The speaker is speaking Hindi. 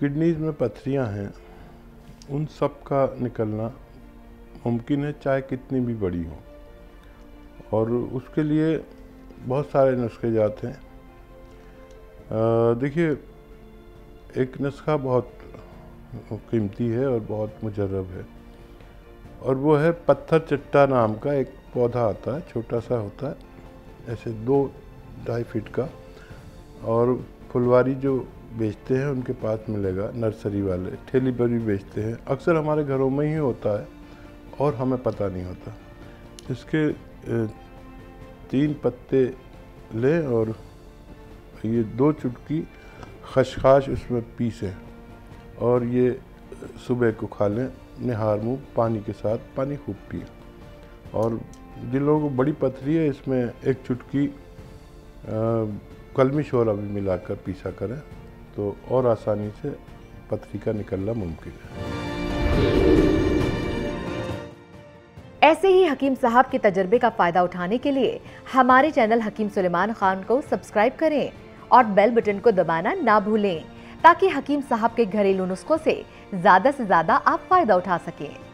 किडनीज में पथरियां हैं उन सब का निकलना मुमकिन है, चाहे कितनी भी बड़ी हो। और उसके लिए बहुत सारे नुस्खे जाते हैं। देखिए, एक नुस्खा बहुत कीमती है और बहुत मुजर्रब है, और वो है पत्थर चट्टा नाम का एक पौधा आता है, छोटा सा होता है, ऐसे 2-2.5 फीट का। और फुलवारी जो बेचते हैं उनके पास मिलेगा, नर्सरी वाले ठेली पर भी बेचते हैं। अक्सर हमारे घरों में ही होता है और हमें पता नहीं होता। इसके 3 पत्ते लें और ये 2 चुटकी खसखस उसमें पीसें और ये सुबह को खा लें, निहार मुँह पानी के साथ, पानी खूब पिए। और जिन लोगों को बड़ी पथरी है, इसमें 1 चुटकी कलमी शोरा भी मिलाकर पीसा करें तो और आसानी से पथरी का निकलना मुमकिन है। ऐसे ही हकीम साहब के तजर्बे का फ़ायदा उठाने के लिए हमारे चैनल हकीम सुलेमान खान को सब्सक्राइब करें और बेल बटन को दबाना ना भूलें, ताकि हकीम साहब के घरेलू नुस्खों से ज़्यादा आप फ़ायदा उठा सकें।